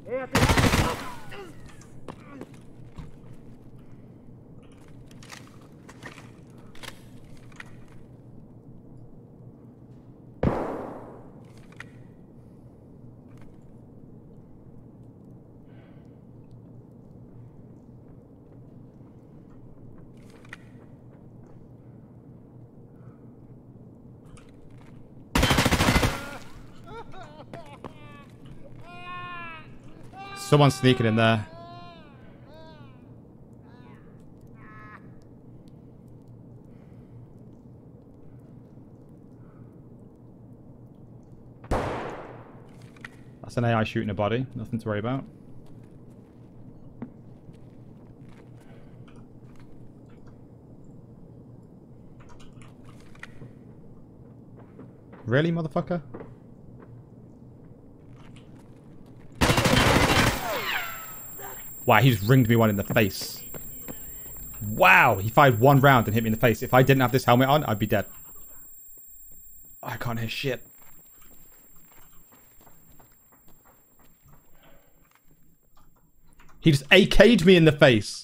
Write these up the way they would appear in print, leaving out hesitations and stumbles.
Someone's sneaking in there. That's an AI shooting a body. Nothing to worry about. Really, motherfucker? Wow, he just ringed me one in the face. Wow, he fired one round and hit me in the face. If I didn't have this helmet on, I'd be dead. I can't hear shit. He just AK'd me in the face.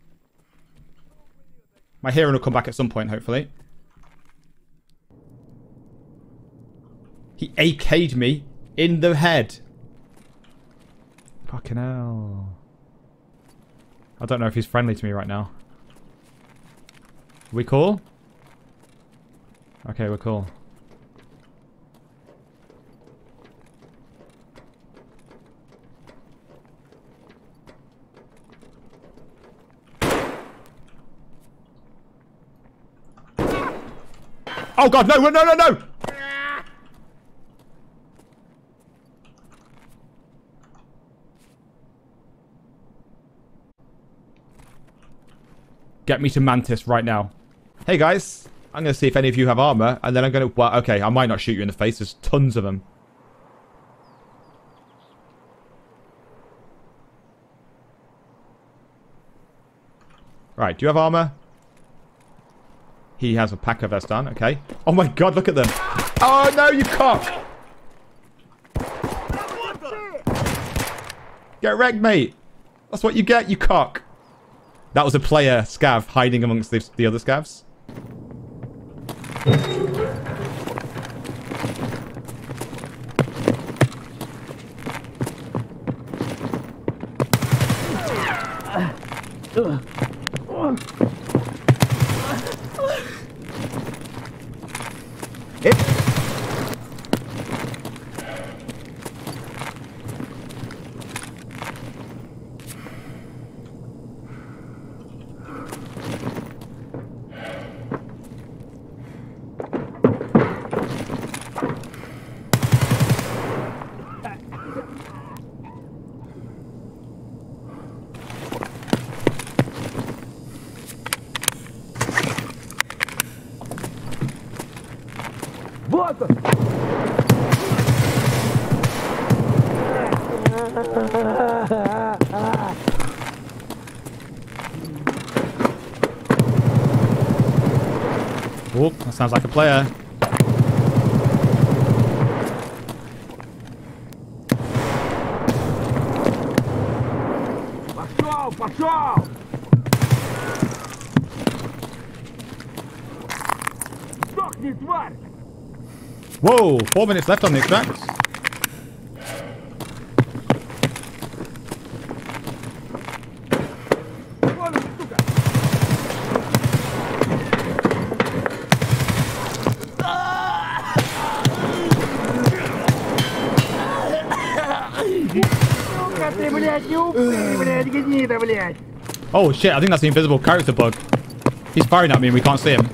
My hearing will come back at some point, hopefully. He AK'd me in the head. Fucking hell. I don't know if he's friendly to me right now. We cool? Okay, we're cool. Oh god, no, no, no, no! Get me to Mantis right now. Hey guys, I'm going to see if any of you have armor, and then I'm going to... Well, okay, I might not shoot you in the face. There's tons of them. Right, do you have armor? He has a pack of vest on, okay. Oh my god, look at them. Oh no, you cock! Get wrecked, mate. That's what you get, you cock. That was a player scav hiding amongst the other scavs. Вот он! Oh, that sounds like a player. Пошел, пошел! Сдохни, тварь! Whoa, 4 minutes left on the extract. Вон он, сука! Сука ты, блядь, не упырь, блядь, гнида, блядь! Oh shit, I think that's the invisible character bug. He's firing at me and we can't see him.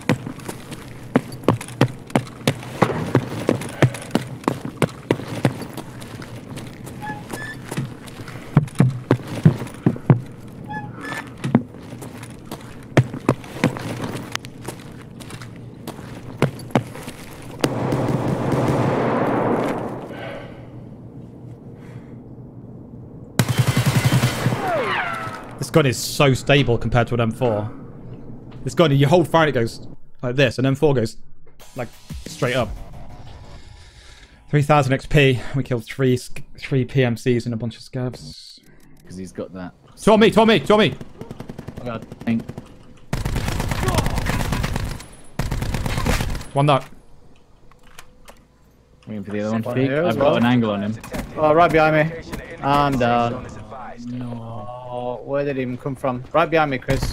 This gun is so stable compared to an M4. This gun, you hold fire and it goes like this, and M4 goes like straight up. 3,000 XP. We killed three PMCs and a bunch of scavs. Because he's got that. Two on me, two on me, two on me. Oh god. Thank. One knock. Waiting for the other one to peek. I've got an angle on him. Oh, right behind me. I'm down. No. Where did he even come from? Right behind me, Chris.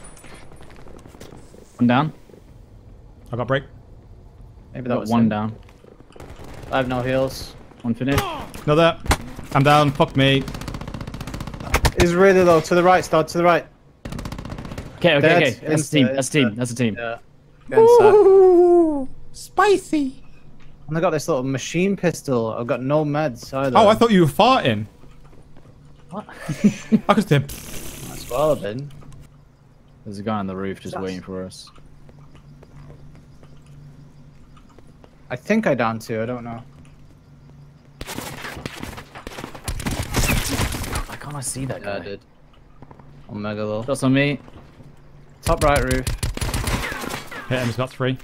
One down. I got break. Maybe that Got was one him. down. I have no heals. One finished. Another. I'm down. Fuck me. He's really low. To the right, Stod. To the right. Okay, okay, Dead. okay. That's a team. Insta, That's a team. insta. That's a team. Yeah. Ooh, spicy. and I got this little machine pistol. I've got no meds either. Oh, I thought you were farting. What? I could say. That's well I've been. There's a guy on the roof just waiting for us. I think I downed two. I don't know. Why can't I see that guy? Yeah, I did. On mega low. Shots on me. Top right roof. Hit him. He's got 3.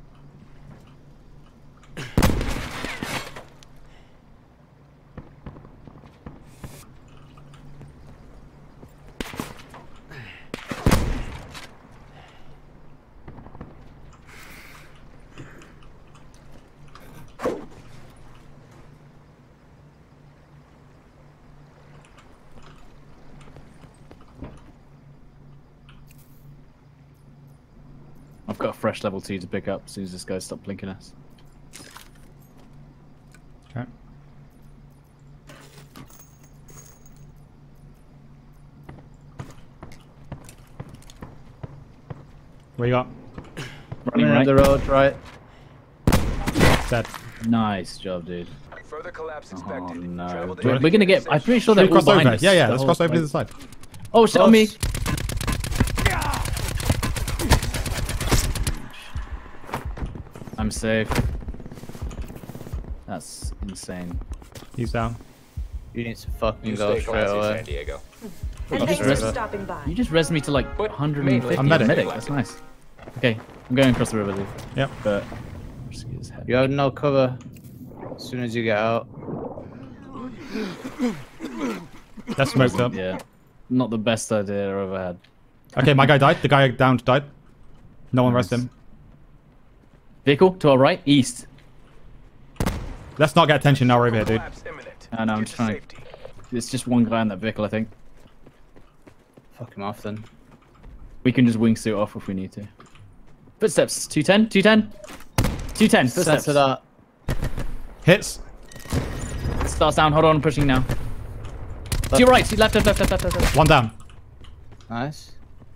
I've got a fresh level 2 to pick up as soon as this guy stopped blinking us. Okay. What you got? Running Running up right. the road, right. Dead. Nice job, dude. Further collapse Oh expected. no. Travel to We're gonna get. I'm pretty sure Should they're we all cross behind over? us. Yeah, yeah. The Let's whole cross over to the like- side. Oh shit on me! I'm safe. That's insane. He's down. You need to fucking You go stay straight classy, away. San Diego. And You thanks just for stopping by. You just res me to like 150. I'm medic. That's nice. Okay, I'm going across the river, dude. Yep. But just get his head. You have no cover as soon as you get out. That's smoked up. Yeah, not the best idea I've ever had. Okay, my guy died. The guy downed died. No one Nice. rest him. Vehicle to our right, east. Let's not get attention now. We're over here, dude. Collapse imminent. No, I'm Get just to trying safety. to. It's just one guy in that vehicle, I think. Fuck him off then. We can just wingsuit off if we need to. Footsteps. 210. 210. 210. Footsteps. Set to that. Hits. Starts down. Hold on. I'm pushing now. To your right. To your left. Left. One down. Nice.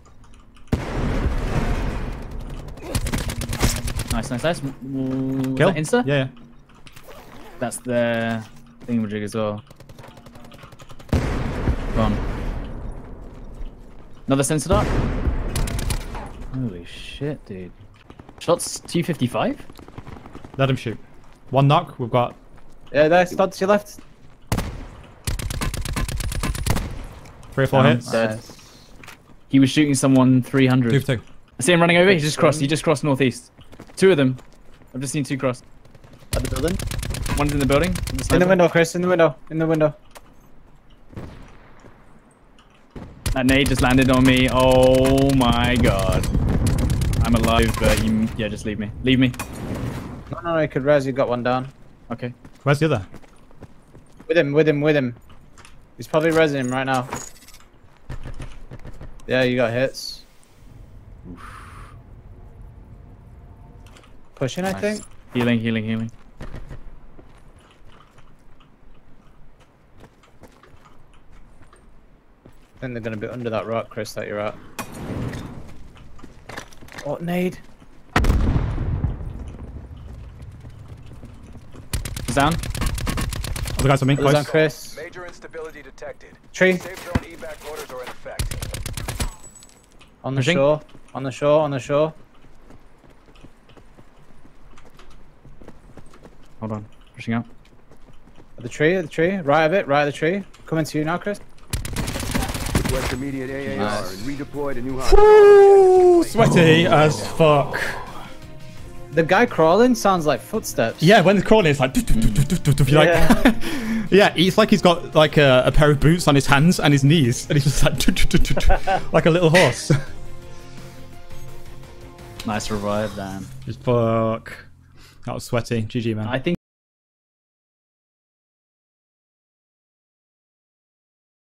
Nice. Was Kill. that Insta? Yeah, yeah. That's the thingamajig as well. Gone. Another sensor dart? Holy shit, dude. Shots 255? Let him shoot. One knock. We've got Yeah, there, Stod to your left. 3 or 4 Down. hits. Dead. He was shooting someone 300. 2 for 2. I see him running over. He just crossed northeast. 2 of them. I've just seen 2 cross. At the building. One's in the building. In the window, Chris. In the window. In the window. That nade just landed on me. Oh my god. I'm alive, but yeah, just leave me. Leave me. No, you could res. You got one down. Okay. Where's the other? With him. He's probably resing him right now. Yeah, you got hits. Pushing, I think. Healing. I think they're gonna be under that rock, Chris, that you're at. Oh, nade. He's down. Other guys on me. Others on Close. Chris. Major instability detected. Tree. Safe zone evac orders are in effect. On the Pushing. shore. On the shore. Hold on. Pushing out. At the tree. Right of the tree. Coming to you now, Chris. Request immediate AAR Nice. and redeploy to new hospital. Ooh, sweaty as fuck. The guy crawling sounds like footsteps. Yeah, when it's crawling, it's like... You're like yeah, it's like he's got like a pair of boots on his hands and his knees, and he's just like like a little horse. Nice revive, Dan. Just fuck. That was sweaty. GG, man. I think